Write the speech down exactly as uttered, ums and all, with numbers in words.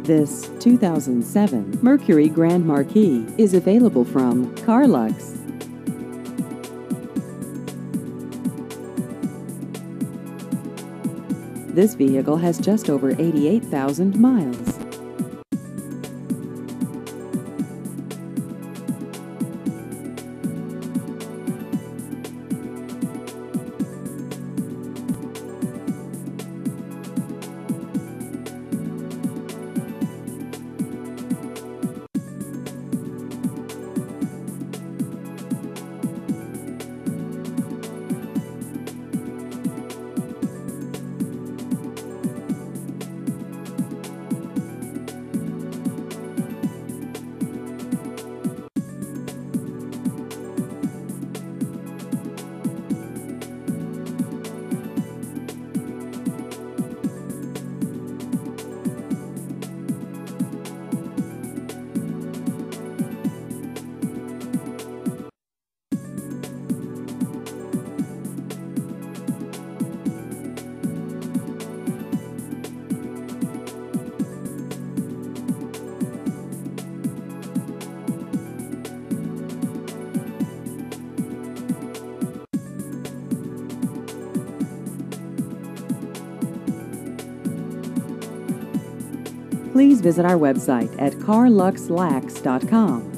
This two thousand seven Mercury Grand Marquis is available from Carlux. This vehicle has just over eighty-eight thousand miles. Please visit our website at carlux lax dot com.